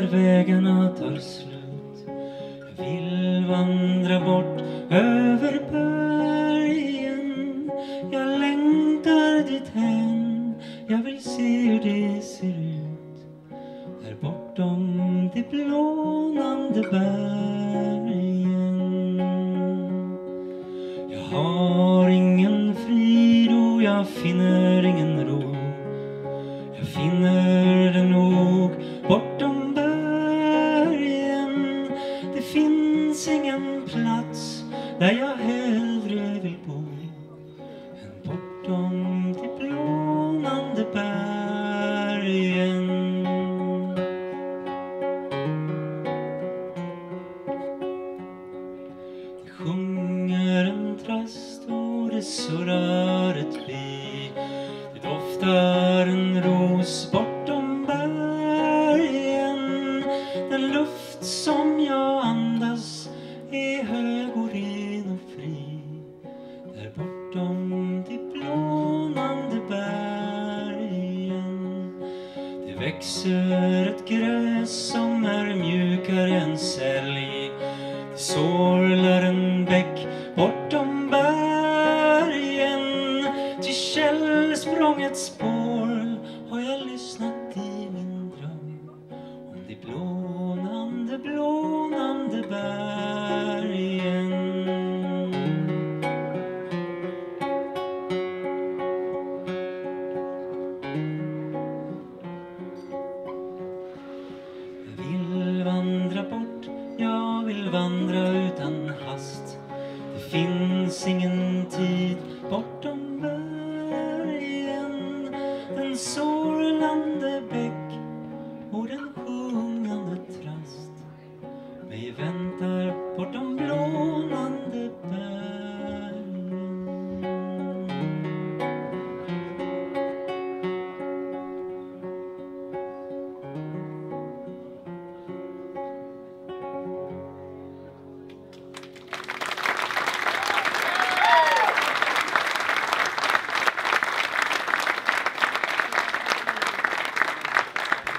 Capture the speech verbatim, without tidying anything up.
när vägarna tar slut. Jag vill vandra bort över bergen. Jag längtar dit hem. Jag vill se hur det ser ut där bortom de blånande bergen. Jag har ingen frid och jag finner ingen ro. Jag finner det nog bortom bergen. Det finns ingen plats där jag hellre vill bo än bortom de blånande bergen. Det sjunger en trast och det surrar ett bi. Det doftar en ros bortom bergen. Den luft som jag andas är hög och ren och fri där bortom de blånande bergen. Det växer ett gräs som är mjukare än sälj. Det sorlar en bäck bortom bergen. Till källsprångets spår har jag lyssnat i min dröm om de blånande, blånande bergen. Jag vill vandra bort, jag vill vandra utan hast. Det finns ingen tid bortom bergen. Den sorlande bäck och den sjungande trast mig väntar